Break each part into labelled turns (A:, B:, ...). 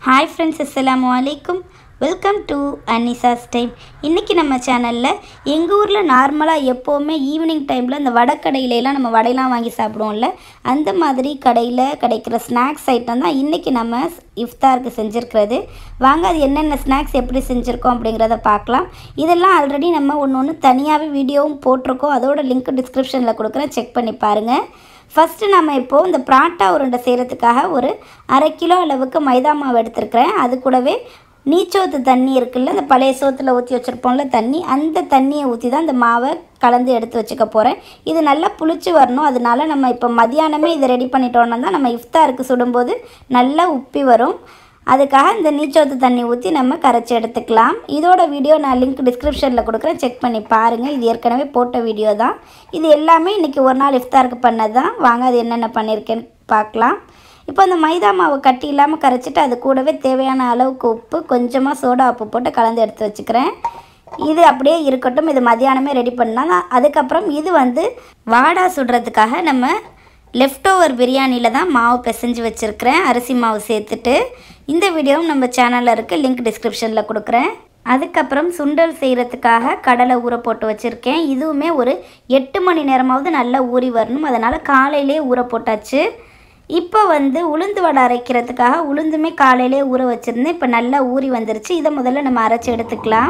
A: Hi friends, assalamu alaikum. Welcome to Anisa's time. இன்னைக்கு நம்ம சேனல்ல எங்க ஊர்ல நார்மலா எப்பவுமே ஈவினிங் டைம்ல இந்த வடை கடையில எல்லாம் நம்ம வடைலாம் வாங்கி சாப்பிடுவோம்ல அந்த மாதிரி கடையில கிடைக்கிற ஸ்நாக்ஸ் ஐட்டம் தான் இன்னைக்கு நம்ம இஃப்தாருக்கு செஞ்சிருக்கிறது. வாங்க அது என்னென்ன ஸ்நாக்ஸ் எப்படி செஞ்சிருக்கோம் அப்படிங்கறத பார்க்கலாம். இதெல்லாம் ஆல்ரெடி நம்ம ஒவ்வொரு தனியாவே வீடியோவும் போட்டுருக்கோம். அதோட லிங்க் டிஸ்கிரிப்ஷன்ல கொடுக்கிறேன், செக் பண்ணி பாருங்க. ஃபர்ஸ்ட் நாம இப்போ இந்த பராட்டா உருண்டை செய்யறதுக்காக ஒரு 1/2 கிலோ அளவுக்கு மைதா மாவு எடுத்துர்க்கறேன். அது கூடவே நீச்சோத்து தண்ணி இருக்குல்ல, அந்த பழைய சோத்துல ஊத்தி வச்சிருப்போம்ல தண்ணி, அந்த தண்ணியை ஊத்தி தான் இந்த மாவை கலந்து எடுத்து வச்சுக்க போறேன். இது நல்லா புளிச்சு வரணும். அதனால நம்ம இப்போ மதியானமே இதை ரெடி பண்ணிட்டோம்னா தான் நம்ம இஃப்தாருக்கு சுடும்போது நல்லா உப்பி வரும். அதுக்காக இந்த நீச்சோத்து தண்ணி ஊற்றி நம்ம கரைச்சி எடுத்துக்கலாம். இதோட வீடியோ நான் லிங்க் டிஸ்கிரிப்ஷனில் கொடுக்குறேன், செக் பண்ணி பாருங்கள். இது ஏற்கனவே போட்ட வீடியோ தான். இது எல்லாமே இன்றைக்கி ஒரு நாள் இஃப்தாருக்கு பண்ணது தான். வாங்க அது என்னென்ன பண்ணியிருக்கேன்னு பார்க்கலாம். இப்போ அந்த மைதா மாவு கட்டி இல்லாமல் கரைச்சிட்டு அது கூடவே தேவையான அளவுக்கு உப்பு, கொஞ்சமாக சோடா உப்பு போட்டு கலந்து எடுத்து வச்சுக்கிறேன். இது அப்படியே இருக்கட்டும். இது மதியானமே ரெடி பண்ணால் அதுக்கப்புறம் இது வாடா சுடுறதுக்காக நம்ம லெஃப்ட் ஓவர் பிரியாணியில் தான் மாவு பிசைஞ்சு வச்சுருக்கிறேன், அரிசி மாவு சேர்த்துட்டு. இந்த வீடியோவும் நம்ம சேனலில் இருக்குது, லிங்க் டிஸ்கிரிப்ஷனில் கொடுக்குறேன். அதுக்கப்புறம் சுண்டல் செய்கிறதுக்காக கடலை ஊற போட்டு வச்சுருக்கேன். இதுவுமே ஒரு 8 மணி நேரமாவது நல்லா ஊறி வரணும். அதனால் காலையிலே ஊற போட்டாச்சு. இப்போ உளுந்து வடை அரைக்கிறதுக்காக உளுந்துமே காலையிலே ஊற வச்சுருந்தேன். இப்போ நல்லா ஊறி வந்துருச்சு. இதை முதல்ல நம்ம அரைச்சி எடுத்துக்கலாம்.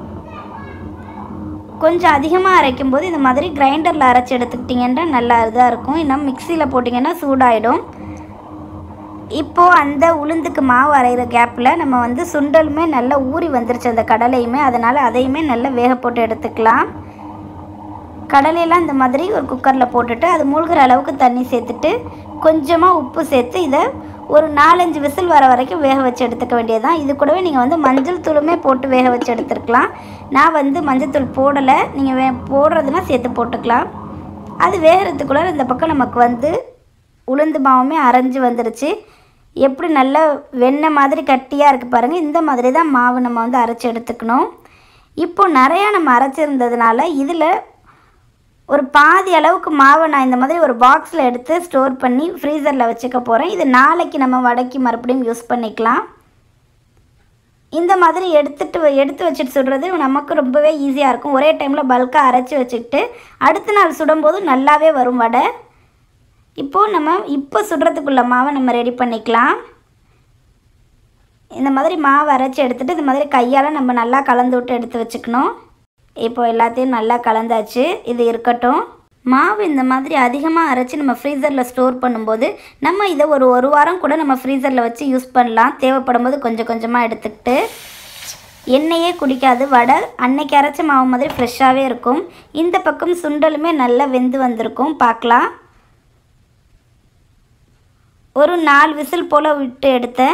A: கொஞ்சம் அதிகமாக அரைக்கும் போது இந்த மாதிரி கிரைண்டரில் அரைச்சி எடுத்துக்கிட்டிங்கன்னா நல்லா இதாக இருக்கும். இன்னும் மிக்சியில் போட்டிங்கன்னா சூடாயிடும். இப்போது அந்த உளுந்துக்கு மாவு அரைகிற கேப்பில் நம்ம சுண்டலுமே நல்லா ஊறி வந்துருச்சு, அந்த கடலையுமே. அதனால் அதையுமே நல்லா வேக போட்டு எடுத்துக்கலாம். கடலையெல்லாம் இந்த மாதிரி ஒரு குக்கரில் போட்டுட்டு அது மூழ்கிற அளவுக்கு தண்ணி சேர்த்துட்டு கொஞ்சமாக உப்பு சேர்த்து இதை ஒரு 4-5 விசில் வர வரைக்கும் வேக வச்சு எடுத்துக்க வேண்டியதுதான். இது கூடவே நீங்கள் மஞ்சள் தூளுமே போட்டு வேக வச்சு எடுத்துருக்கலாம். நான் மஞ்சள் தூள் போடலை, நீங்கள் போடுறதுனா சேர்த்து போட்டுக்கலாம். அது வேகிறதுக்குள்ளே இந்த பக்கம் நமக்கு உளுந்து மாவுமே அரைஞ்சி வந்துருச்சு. எப்படி நல்லா வெண்ணெய் மாதிரி கட்டியாக இருக்குது பாருங்கள். இந்த மாதிரி தான் மாவு நம்ம அரைச்சி எடுத்துக்கணும். இப்போது நிறையா நம்ம அரைச்சிருந்ததுனால இதில் ஒரு பாதி அளவுக்கு மாவை நான் இந்த மாதிரி ஒரு பாக்ஸில் எடுத்து ஸ்டோர் பண்ணி ஃப்ரீசரில் வச்சுக்க போகிறேன். இது நாளைக்கு நம்ம வடைக்கு மறுபடியும் யூஸ் பண்ணிக்கலாம். இந்த மாதிரி எடுத்து வச்சுட்டு சுடுறது நமக்கு ரொம்பவே ஈஸியாக இருக்கும். ஒரே டைமில் பல்காக அரைச்சி வச்சுக்கிட்டு அடுத்த நாள் சுடும்போது நல்லாவே வரும் வடை. இப்போது நம்ம சுடுறதுக்குள்ள மாவை நம்ம ரெடி பண்ணிக்கலாம். இந்த மாதிரி மாவை அரைச்சி எடுத்துகிட்டு இந்த மாதிரி கையால் நம்ம நல்லா கலந்து விட்டு எடுத்து வச்சுக்கணும். இப்போ எல்லாத்தையும் நல்லா கலந்தாச்சு. இது இருக்கட்டும். மாவு இந்த மாதிரி அதிகமாக அரைச்சி நம்ம ஃப்ரீசரில் ஸ்டோர் பண்ணும்போது நம்ம இதை ஒரு வாரம் கூட நம்ம ஃப்ரீசரில் வச்சு யூஸ் பண்ணலாம். தேவைப்படும் போது கொஞ்சம் கொஞ்சமாக எடுத்துக்கிட்டு. எண்ணெயே குடிக்காது வடை. அன்னைக்கு அரைச்ச மாவு மாதிரி ஃப்ரெஷ்ஷாகவே இருக்கும். இந்த பக்கம் சுண்டலுமே நல்லா வெந்து வந்திருக்கும். பார்க்கலாம். ஒரு 4 விசில் போல் விட்டு எடுத்தேன்.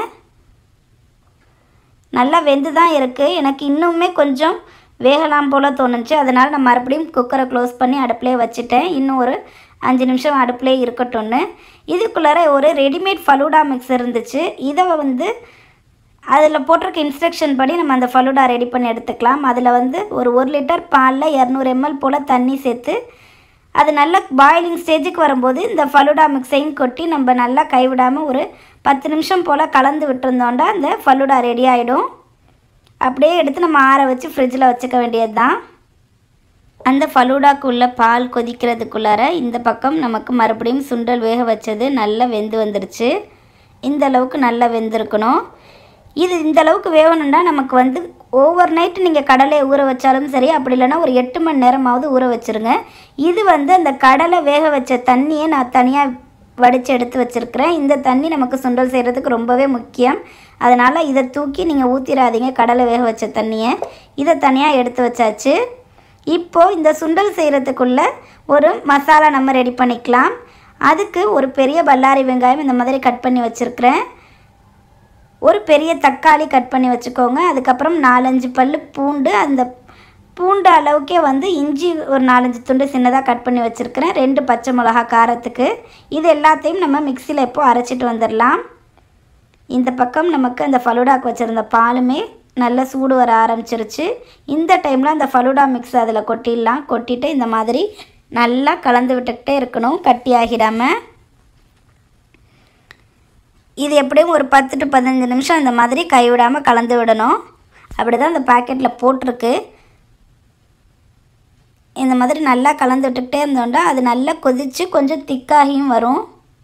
A: நல்லா வெந்து தான் இருக்குது. எனக்கு இன்னுமே கொஞ்சம் வேகலாம் போல் தோணுச்சு. அதனால் நான் மறுபடியும் குக்கரை க்ளோஸ் பண்ணி அடுப்புலேயே வச்சுட்டேன். இன்னும் ஒரு 5 நிமிஷம் அடுப்புலேயே இருக்கட்டும்னு. இதுக்குள்ளார ஒரு ரெடிமேட் ஃபலூடா மிக்ஸ் இருந்துச்சு. இதை அதில் போட்டிருக்க இன்ஸ்ட்ரக்ஷன் படி நம்ம அந்த ஃபலூடா ரெடி பண்ணி எடுத்துக்கலாம். அதில் ஒரு 1 லிட்டர் பாலில் 200 ml போல் தண்ணி சேர்த்து அது நல்லா பாயிலிங் ஸ்டேஜுக்கு வரும்போது இந்த ஃபலூடா மிக்ஸையும் கொட்டி நம்ம நல்லா கைவிடாமல் ஒரு 10 நிமிஷம் போல் கலந்து விட்டுருந்தோண்டா அந்த ஃபலூடா ரெடி ஆகிடும். அப்படியே எடுத்து நம்ம ஆற வச்சு ஃப்ரிட்ஜில் வச்சுக்க வேண்டியது தான். அந்த ஃபலூடாக்குள்ளே பால் கொதிக்கிறதுக்குள்ளார இந்த பக்கம் நமக்கு மறுபடியும் சுண்டல் வேக வச்சது நல்லா வெந்து வந்துருச்சு. இந்த அளவுக்கு நல்லா வெந்திருக்கணும். இது இந்த அளவுக்கு வேகணுன்னா நமக்கு ஓவர் நைட்டு நீங்கள் கடலையை ஊற வச்சாலும் சரி, அப்படி இல்லைன்னா ஒரு 8 மணி நேரமாவது ஊற வச்சுருங்க. இது அந்த கடலை வேக வச்ச தண்ணியை நான் தனியாக வடித்து எடுத்து வச்சுருக்கிறேன். இந்த தண்ணி நமக்கு சுண்டல் செய்கிறதுக்கு ரொம்பவே முக்கியம். அதனால் இதை தூக்கி நீங்கள் ஊற்றிடாதீங்க, கடலை வேக வச்ச தண்ணியை. இதை தனியாக எடுத்து வச்சாச்சு. இப்போது இந்த சுண்டல் செய்கிறதுக்குள்ளே ஒரு மசாலா நம்ம ரெடி பண்ணிக்கலாம். அதுக்கு ஒரு பெரிய பல்லாரி வெங்காயம் இந்த மாதிரி கட் பண்ணி வச்சுருக்கிறேன். ஒரு பெரிய தக்காளி கட் பண்ணி வச்சுக்கோங்க. அதுக்கப்புறம் 4-5 பல் பூண்டு, அந்த பூண்டு அளவுக்கே இஞ்சி ஒரு 4-5 துண்டு சின்னதாக கட் பண்ணி வச்சுருக்கிறேன். 2 பச்சை மிளகா காரத்துக்கு. இது எல்லாத்தையும் நம்ம மிக்சியில் இப்போது அரைச்சிட்டு வந்துடலாம். இந்த பக்கம் நமக்கு அந்த ஃபலூடாக்கு வச்சுருந்த பாலுமே நல்லா சூடு வர ஆரம்பிச்சிருச்சு. இந்த டைமில் அந்த ஃபலூடா மிக்ஸ் அதில் கொட்டிடலாம். கொட்டிட்டு இந்த மாதிரி நல்லா கலந்து விட்டுக்கிட்டே இருக்கணும், கட்டி ஆகிடாமல். இது எப்படியும் ஒரு 10 to 15 நிமிஷம் இந்த மாதிரி கைவிடாமல் கலந்து விடணும். அப்படி தான் இந்த பாக்கெட்டில் போட்டிருக்கு. இந்த மாதிரி நல்லா கலந்து விட்டுக்கிட்டே இருந்தோம்னா அது நல்லா கொதித்து கொஞ்சம் திக்காகியும் வரும்.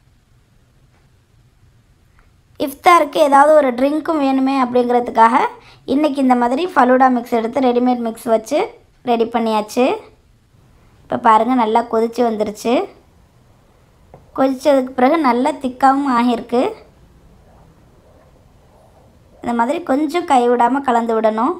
A: இஃப்தாருக்கு ஏதாவது ஒரு ட்ரிங்க்கும் வேணுமே அப்படிங்கிறதுக்காக இன்றைக்கி இந்த மாதிரி ஃபலூடா மிக்ஸ் எடுத்து ரெடிமேட் மிக்ஸ் வச்சு ரெடி பண்ணியாச்சு. இப்போ பாருங்கள் நல்லா கொதித்து வந்துருச்சு. கொதித்ததுக்கு பிறகு நல்லா திக்காகவும் ஆகியிருக்கு. இந்த மாதிரி கொஞ்சம் கைவிடாமல் கலந்து விடணும்.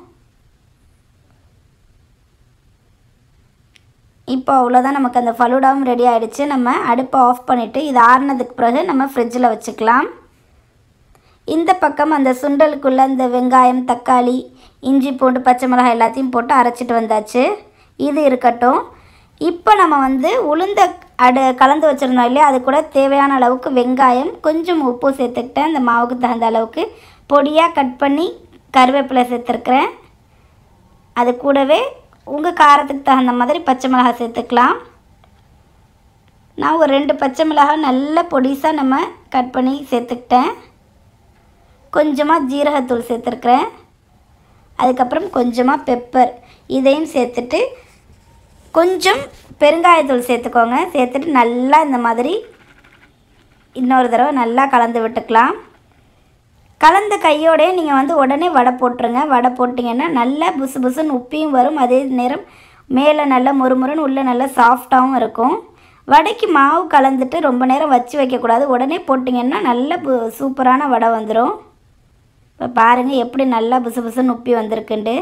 A: இப்போ அவ்வளோதான், நமக்கு அந்த ஃபலூடாவும் ரெடி ஆகிடுச்சு. நம்ம அடுப்பை ஆஃப் பண்ணிவிட்டு இது ஆறுனதுக்கு பிறகு நம்ம ஃப்ரிட்ஜில் வச்சுக்கலாம். இந்த பக்கம் அந்த சுண்டலுக்குள்ளே இந்த வெங்காயம், தக்காளி, இஞ்சி, பூண்டு, பச்சை மிளகாய் எல்லாத்தையும் போட்டு அரைச்சிட்டு வந்தாச்சு. இது இருக்கட்டும். இப்போ நம்ம வந்து உளுந்த கலந்து வச்சுருந்தோம் இல்லையா, அது கூட தேவையான அளவுக்கு வெங்காயம், கொஞ்சம் உப்பு சேர்த்துக்கிட்டேன். இந்த மாவுக்கு தகுந்த அளவுக்கு பொடியாக கட் பண்ணி கருவேப்பிலை சேர்த்துருக்குறேன். அது கூடவே உங்கள் காரத்துக்கு தகுந்த மாதிரி பச்சை மிளகாய் சேர்த்துக்கலாம். நான் ஒரு 2 பச்சை மிளகாய் நல்ல பொடிசாக நம்ம கட் பண்ணி சேர்த்துக்கிட்டேன். கொஞ்சமாக ஜீரகத்தூள் சேர்த்துருக்குறேன். அதுக்கப்புறம் கொஞ்சமாக பெப்பர் இதையும் சேர்த்துட்டு கொஞ்சம் பெருங்காயத்தூள் சேர்த்துக்கோங்க. சேர்த்துட்டு நல்லா இந்த மாதிரி இன்னொரு தடவை நல்லா கலந்து விட்டுக்கலாம். கலந்த கையோடே நீங்கள் வந்து உடனே வடை போட்டுருங்க. வடை போட்டிங்கன்னா நல்லா புசு புசுன்னு உப்பியும் வரும், அதே நேரம் மேலே நல்லா முறுமுறுன்னு உள்ளே நல்லா சாஃப்டாகவும் இருக்கும். வடைக்கு மாவு கலந்துட்டு ரொம்ப நேரம் வச்சு வைக்கக்கூடாது. உடனே போட்டிங்கன்னா நல்ல சூப்பரான வடை வந்துடும். இப்போ பாருங்கள் எப்படி நல்லா புசு புசுன்னு உப்பி வந்திருக்குண்டு.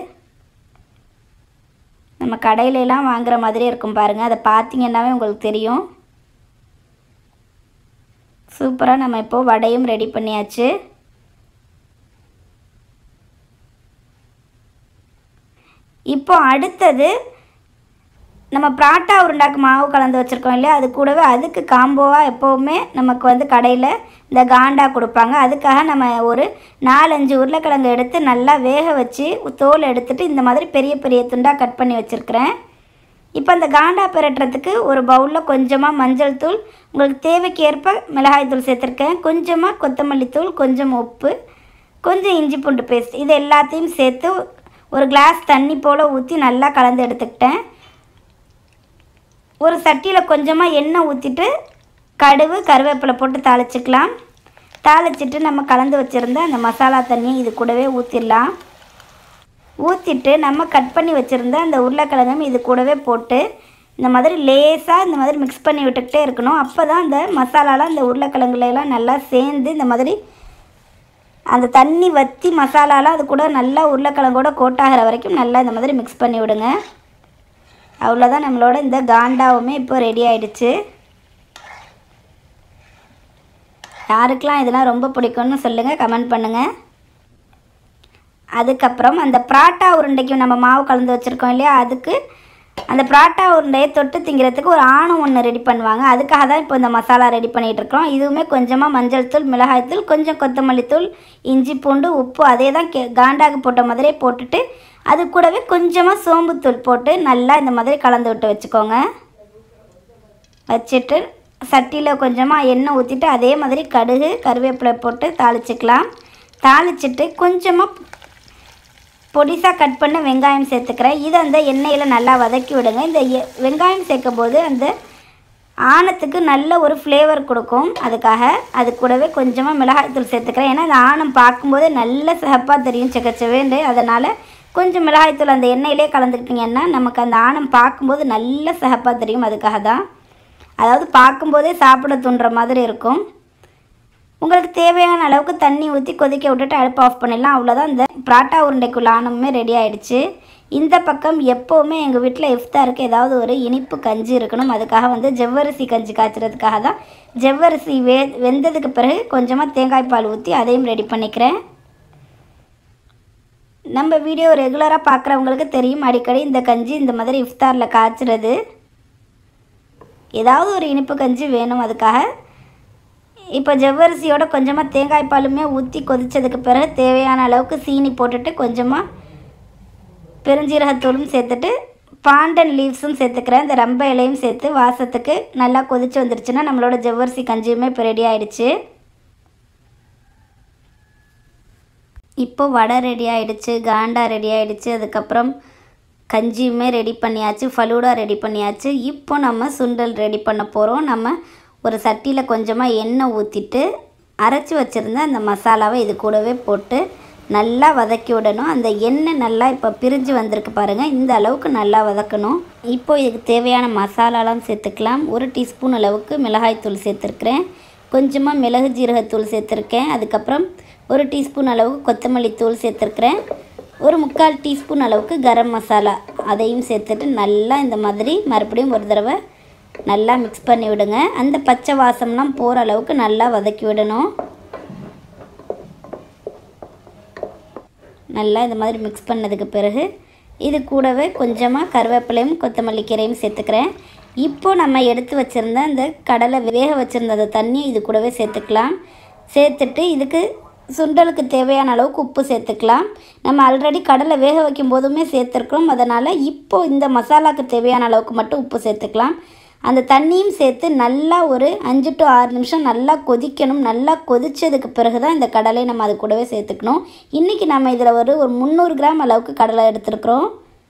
A: நம்ம கடையிலலாம் வாங்குகிற மாதிரியே இருக்கும் பாருங்கள். அதை பார்த்திங்கன்னாவே உங்களுக்கு தெரியும். சூப்பராக நம்ம இப்போது வடையும் ரெடி பண்ணியாச்சு. இப்போ அடுத்தது நம்ம பராட்டா உருண்டாக்கு மாவு கலந்து வச்சுருக்கோம் இல்லையா, அது கூடவே அதுக்கு காம்போவாக எப்போவுமே நமக்கு வந்து கடையில் இந்த காண்டா கொடுப்பாங்க. அதுக்காக நம்ம ஒரு 4-5 உருளைக்கிழங்கு எடுத்து நல்லா வேக வச்சு தோல் எடுத்துகிட்டு இந்த மாதிரி பெரிய பெரிய துண்டாக கட் பண்ணி வச்சுருக்கிறேன். இப்போ அந்த காண்டா பிரட்டுறதுக்கு ஒரு பவுலில் கொஞ்சமாக மஞ்சள் தூள், உங்களுக்கு தேவைக்கு ஏற்ப மிளகாய் தூள் சேர்த்துருக்கேன், கொஞ்சமாக கொத்தமல்லி தூள், கொஞ்சம் உப்பு, கொஞ்சம் இஞ்சி பூண்டு பேஸ்ட், இது எல்லாத்தையும் சேர்த்து ஒரு கிளாஸ் தண்ணி போல் ஊற்றி நல்லா கலந்து எடுத்துக்கிட்டேன். ஒரு சட்டியில் கொஞ்சமாக எண்ணெய் ஊற்றிட்டு கடுகு, கருவேப்பிலை போட்டு தாளிச்சிக்கலாம். தாளிச்சிட்டு நம்ம கலந்து வச்சுருந்த அந்த மசாலா தண்ணியை இது கூடவே ஊற்றிடலாம். ஊற்றிட்டு நம்ம கட் பண்ணி வச்சுருந்த அந்த உருளைக்கிழங்கும் இது கூடவே போட்டு இந்த மாதிரி லேசாக இந்த மாதிரி மிக்ஸ் பண்ணி விட்டுக்கிட்டே இருக்கணும். அப்போ தான் அந்த மசாலாலாம் இந்த உருளைக்கிழங்குலாம் நல்லா சேர்ந்து இந்த மாதிரி அந்த தண்ணி வற்றி மசாலாலாம் அது கூட நல்லா உருளைக்கிழங்கோட கோட்டாகிற வரைக்கும் நல்லா இந்த மாதிரி மிக்ஸ் பண்ணி விடுங்க. அவ்வளோதான், நம்மளோட இந்த காண்டாவுமே இப்போ ரெடி ஆகிடுச்சு. யாருக்கெல்லாம் இதெல்லாம் ரொம்ப பிடிக்கும்னு சொல்லுங்கள், கமெண்ட் பண்ணுங்கள். அதுக்கப்புறம் அந்த பராட்டா உருண்டைக்கு நம்ம மாவு கலந்து வச்சுருக்கோம் இல்லையா, அதுக்கு அந்த பராட்டா உருண்டையை தொட்டு திங்கிறதுக்கு ஒரு ஆணம் ஒன்று ரெடி பண்ணுவாங்க. அதுக்காக தான் இப்போ இந்த மசாலா ரெடி பண்ணிகிட்ருக்கோம். இதுவுமே கொஞ்சமாக மஞ்சள் தூள், மிளகாய் தூள், கொஞ்சம் கொத்தமல்லி தூள், இஞ்சி பூண்டு, உப்பு அதே தான் காண்டாக்கு போட்ட மாதிரியே போட்டுட்டு அது கூடவே கொஞ்சமாக சோம்புத்தூள் போட்டு நல்லா இந்த மாதிரி கலந்து விட்டு வச்சுக்கோங்க. வச்சுட்டு சட்டியில் கொஞ்சமாக எண்ணெய் ஊற்றிட்டு அதே மாதிரி கடுகு, கருவேப்பிலை போட்டு தாளிச்சிக்கலாம். தாளிச்சிட்டு கொஞ்சமாக பொடிசாக கட் பண்ண வெங்காயம் சேர்த்துக்கிறேன். இதை அந்த எண்ணெயில் நல்லா வதக்கி விடுங்க. இந்த வெங்காயம் சேர்க்கும் போது அந்த ஆணத்துக்கு நல்ல ஒரு ஃப்ளேவர் கொடுக்கும். அதுக்காக அது கூடவே கொஞ்சமாக மிளகாய்த்தூள் சேர்த்துக்கிறேன். ஏன்னா அந்த ஆணம் பார்க்கும்போது நல்ல சிகப்பாக தெரியும் செக்கச்சவேண்டு. அதனால் கொஞ்சம் மிளகாய்த்தூள் அந்த எண்ணெயிலே கலந்துக்கிட்டிங்கன்னா நமக்கு அந்த ஆணம் பார்க்கும்போது நல்ல சிகப்பாக தெரியும். அதுக்காக தான், அதாவது பார்க்கும்போதே சாப்பிட தூண்டுற மாதிரி இருக்கும். உங்களுக்கு தேவையான அளவுக்கு தண்ணி ஊற்றி கொதிக்க விட்டுட்டு அடுப்பு ஆஃப் பண்ணிடலாம். அவ்வளோதான், இந்த பராட்டா உருண்டைக்குள்ள ஆணமுமே ரெடி ஆகிடுச்சு. இந்த பக்கம் எப்போவுமே எங்கள் வீட்டில் இஃப்தாருக்கு ஏதாவது ஒரு இனிப்பு கஞ்சி இருக்கணும். அதுக்காக வந்து ஜவ்வரிசி கஞ்சி காய்ச்சறதுக்காக தான் ஜவ்வரிசி வெந்ததுக்கு பிறகு கொஞ்சமாக தேங்காய் பால் ஊற்றி அதையும் ரெடி பண்ணிக்கிறேன். நம்ம வீடியோ ரெகுலராக பார்க்குறவங்களுக்கு தெரியும், அடிக்கடி இந்த கஞ்சி இந்த மாதிரி இஃப்தாரில் காய்ச்சிறது. ஏதாவது ஒரு இனிப்பு கஞ்சி வேணும். அதுக்காக இப்போ ஜவ்வரிசியோட கொஞ்சமாக தேங்காய் பாலுமே ஊற்றி கொதித்ததுக்கு பிறகு தேவையான அளவுக்கு சீனி போட்டுட்டு கொஞ்சமாக பெருஞ்சீரகத்தூளும் சேர்த்துட்டு பாண்டன் லீவ்ஸும் சேர்த்துக்கிறேன். இந்த ரம்ப இலையும் சேர்த்து வாசத்துக்கு நல்லா கொதித்து வந்துருச்சுன்னா நம்மளோட ஜவ்வரிசி கஞ்சியுமே இப்போ ரெடி ஆகிடுச்சு. இப்போ வடை ரெடி ஆகிடுச்சு, காண்டா ரெடி ஆகிடுச்சு, அதுக்கப்புறம் கஞ்சியுமே ரெடி பண்ணியாச்சு, ஃபலூடா ரெடி பண்ணியாச்சு. இப்போ நம்ம சுண்டல் ரெடி பண்ண போகிறோம். நம்ம ஒரு சட்டியில் கொஞ்சமாக எண்ணெய் ஊற்றிட்டு அரைச்சி வச்சுருந்த அந்த மசாலாவை இது கூடவே போட்டு நல்லா வதக்கி விடணும். அந்த எண்ணெய் நல்லா இப்போ பிரிஞ்சு வந்திருக்கு பாருங்கள், இந்த அளவுக்கு நல்லா வதக்கணும். இப்போ இதுக்கு தேவையான மசாலாலாம் சேர்த்துக்கலாம். 1 டீஸ்பூன் அளவுக்கு மிளகாய்த்தூள் சேர்த்துருக்குறேன், கொஞ்சமாக மிளகு ஜீரகத்தூள் சேர்த்துருக்கேன், அதுக்கப்புறம் 1 டீஸ்பூன் அளவுக்கு கொத்தமல்லி தூள் சேர்த்துருக்குறேன், 1/4 டீஸ்பூன் அளவுக்கு கரம் மசாலா அதையும் சேர்த்துட்டு நல்லா இந்த மாதிரி மறுபடியும் ஒரு தடவை நல்லா மிக்ஸ் பண்ணி விடுங்க. அந்த பச்சை வாசம்லாம் போகிற அளவுக்கு நல்லா வதக்கி விடணும். நல்லா இந்த மாதிரி மிக்ஸ் பண்ணதுக்கு பிறகு இது கூடவே கொஞ்சமாக கருவேப்பிலையும் கொத்தமல்லி கீரையும் சேர்த்துக்கிறேன். இப்போது நம்ம எடுத்து வச்சுருந்த அந்த கடலை வேக வச்சுருந்த அந்த தண்ணியை இது கூடவே சேர்த்துக்கலாம். சேர்த்துட்டு இதுக்கு சுண்டலுக்கு தேவையான அளவுக்கு உப்பு சேர்த்துக்கலாம். நம்ம ஆல்ரெடி கடலை வேக வைக்கும் போதுமே சேர்த்துருக்கோம், அதனால் இப்போது இந்த மசாலாவுக்கு தேவையான அளவுக்கு மட்டும் உப்பு சேர்த்துக்கலாம். அந்த தண்ணியும் சேர்த்து நல்லா ஒரு 5 to 6 நிமிஷம் நல்லா கொதிக்கணும். நல்லா கொதித்ததுக்கு பிறகு தான் இந்த கடலை நம்ம அது கூடவே சேர்த்துக்கணும். இன்றைக்கி நம்ம இதில் ஒரு 300 கிராம் அளவுக்கு கடலை எடுத்துருக்குறோம்.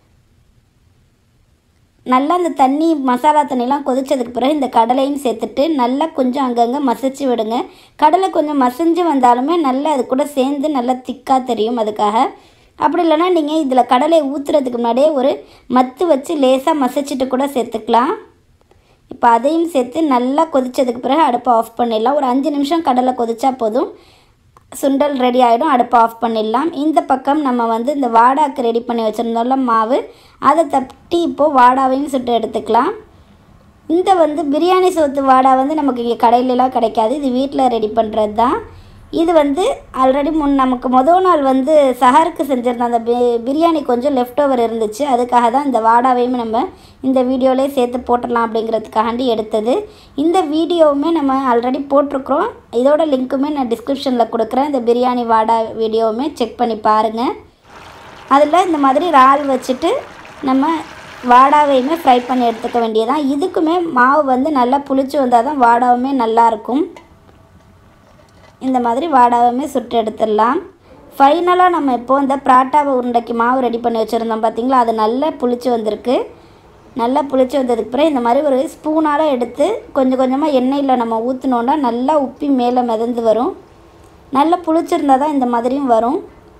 A: நல்லா இந்த தண்ணி மசாலா தண்ணிலாம் கொதித்ததுக்கு பிறகு இந்த கடலையும் சேர்த்துட்டு நல்லா கொஞ்சம் அங்கங்கே மசிச்சு விடுங்க. கடலை கொஞ்சம் மசிஞ்சு வந்தாலுமே நல்லா அது கூட சேர்ந்து நல்லா திக்காக தெரியும். அதுக்காக அப்படி இல்லைனா நீங்கள் இதில் கடலையை ஊற்றுறதுக்கு முன்னாடியே ஒரு மத்து வச்சு லேசாக மசிச்சுட்டு கூட சேர்த்துக்கலாம். இப்போ அதையும் சேர்த்து நல்லா கொதித்ததுக்கு பிறகு அடுப்பை ஆஃப் பண்ணிடலாம். ஒரு 5 நிமிஷம் கடலை கொதிச்சா போதும், சுண்டல் ரெடி ஆகிடும். அடுப்பை ஆஃப் பண்ணிடலாம். இந்த பக்கம் நம்ம இந்த வாடாக்கு ரெடி பண்ணி வச்சுருந்தோம்ல மாவு, அதை தட்டி இப்போது வாடாவையும் சுட்டு எடுத்துக்கலாம். இந்த பிரியாணி சோத்து வாடா நமக்கு இங்கே கடையிலலாம் கிடைக்காது, இது வீட்டில் ரெடி பண்ணுறது தான். இது ஆல்ரெடி நமக்கு மொதல் நாள் சஹருக்கு செஞ்சுருந்த அந்த பிரியாணி கொஞ்சம் லெஃப்ட் ஓவர் இருந்துச்சு, அதுக்காக தான் இந்த வாடாவையும் நம்ம இந்த வீடியோவிலே சேர்த்து போட்டுடலாம் அப்படிங்கிறதுக்காண்டி எடுத்தது. இந்த வீடியோவுமே நம்ம ஆல்ரெடி போட்டிருக்கிறோம், இதோட லிங்க்குமே நான் டிஸ்கிரிப்ஷனில் கொடுக்குறேன். இந்த பிரியாணி வாடா வீடியோவுமே செக் பண்ணி பாருங்கள். அதில் இந்த மாதிரி இறால் வச்சுட்டு நம்ம வாடாவையுமே ஃப்ரை பண்ணி எடுத்துக்க வேண்டியதான். இதுக்குமே மாவு நல்லா புளிச்சு வந்தால் தான் வாடாவுமே நல்லாயிருக்கும். இந்த மாதிரி வாடாவுமே சுட்டு எடுத்துடலாம். ஃபைனலாக நம்ம இப்போது இந்த பராட்டாவை உருண்டைக்கு மாவு ரெடி பண்ணி வச்சுருந்தோம் பார்த்திங்களா, அது நல்லா புளிச்சு வந்திருக்கு. நல்லா புளிச்சு வந்ததுக்கு பிறகு இந்த மாதிரி ஒரு ஸ்பூனால் எடுத்து கொஞ்சம் கொஞ்சமாக எண்ணெயில் நம்ம ஊற்றினோன்னா நல்லா உப்பி மேலே மிதந்து வரும். நல்லா புளிச்சிருந்தால் தான் இந்த மாதிரியும் வரும்.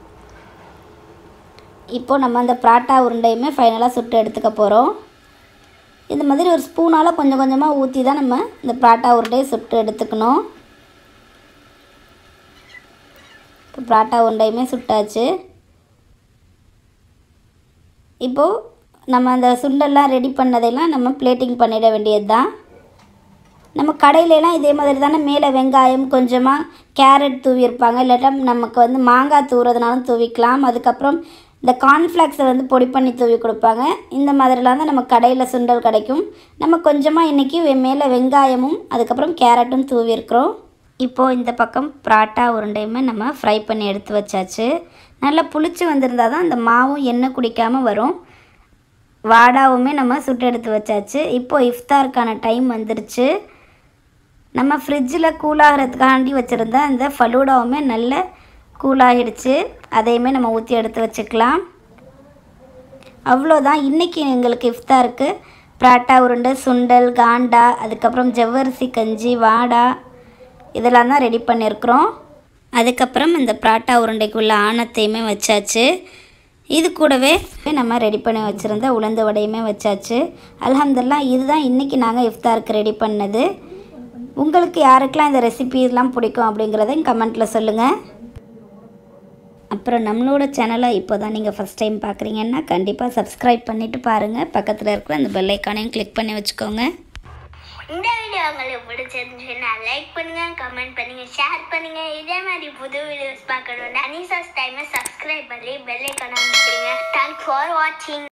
A: இப்போது நம்ம அந்த பராட்டா உருண்டையுமே ஃபைனலாக சுட்டு எடுத்துக்க போகிறோம். இந்த மாதிரி ஒரு ஸ்பூனால் கொஞ்சம் கொஞ்சமாக ஊற்றி தான் நம்ம இந்த பராட்டா உருண்டையை சுட்டு எடுத்துக்கணும். இப்போ பராட்டா உருண்டையுமே சுட்டாச்சு. இப்போது நம்ம அந்த சுண்டெல்லாம் ரெடி பண்ணதெல்லாம் நம்ம பிளேட்டிங் பண்ணிட வேண்டியது தான். நம்ம கடையிலலாம் இதே மாதிரி தானே மேலே வெங்காயம் கொஞ்சமாக கேரட் தூவியிருப்பாங்க, இல்லாட்டா நமக்கு மாங்காய் தூவுறதுனாலும் தூவிக்கலாம். அதுக்கப்புறம் இந்த கார்ன்ஃப்ளாக்ஸை பொடி பண்ணி தூவி கொடுப்பாங்க. இந்த மாதிரிலாம் தான் நம்ம கடையில் சுண்டல் கிடைக்கும். நம்ம கொஞ்சமாக இன்றைக்கி மேலே வெங்காயமும் அதுக்கப்புறம் கேரட்டும் தூவியிருக்கிறோம். இப்போது இந்த பக்கம் பராட்டா உருண்டையுமே நம்ம ஃப்ரை பண்ணி எடுத்து வச்சாச்சு. நல்லா புளிச்சு வந்திருந்தால் தான் அந்த மாவும் எண்ணெய் குடிக்காமல் வரும். வாடாவுமே நம்ம சுட்டு எடுத்து வச்சாச்சு. இப்போது இஃப்தாருக்கான டைம் வந்துருச்சு. நம்ம ஃப்ரிட்ஜில் கூலாகிறதுக்காண்டி வச்சுருந்த அந்த ஃபலூடாவுமே நல்ல கூலாகிடுச்சு, அதையுமே நம்ம ஊற்றி எடுத்து வச்சுக்கலாம். அவ்வளோதான், இன்றைக்கி எங்களுக்கு இஃப்தாருக்கு பராட்டா உருண்டை, சுண்டல், காண்டா, அதுக்கப்புறம் ஜவ்வரிசி கஞ்சி, வாடா இதெல்லாம் தான் ரெடி பண்ணியிருக்கிறோம். அதுக்கப்புறம் இந்த பராட்டா உருண்டைக்குள்ள ஆணத்தையுமே வச்சாச்சு. இது கூடவே நம்ம ரெடி பண்ணி வச்சுருந்த உளுந்து வடையுமே வச்சாச்சு. அல்ஹம்துலில்லாஹ், இதுதான் இன்றைக்கி நாங்கள் இஃப்தாருக்கு ரெடி பண்ணது. உங்களுக்கு யாருக்கெல்லாம் இந்த ரெசிபிலாம் பிடிக்கும் அப்படிங்கிறதையும் கமெண்ட்டில் சொல்லுங்கள். அப்புறம் நம்மளோட சேனலை இப்போ தான் நீங்கள் ஃபஸ்ட் டைம் பார்க்குறீங்கன்னா கண்டிப்பாக சப்ஸ்கிரைப் பண்ணிவிட்டு பாருங்கள். பக்கத்தில் இருக்கிற அந்த பெல் ஐக்கானையும் கிளிக் பண்ணி வச்சுக்கோங்க.
B: இந்த வீடியோ உங்களுக்கு பிடிச்சிருந்துச்சுன்னா லைக் பண்ணுங்கள், கமெண்ட் பண்ணுங்கள், ஷேர் பண்ணுங்கள். இதே மாதிரி புது வீடியோஸ் பார்க்கணுன்னா அனிசாஸ் டைமை சப்ஸ்கிரைப் பண்ணி பெல் ஐக்கானை அமைச்சிடுங்க. தேங்க்ஸ் ஃபார் வாட்சிங்.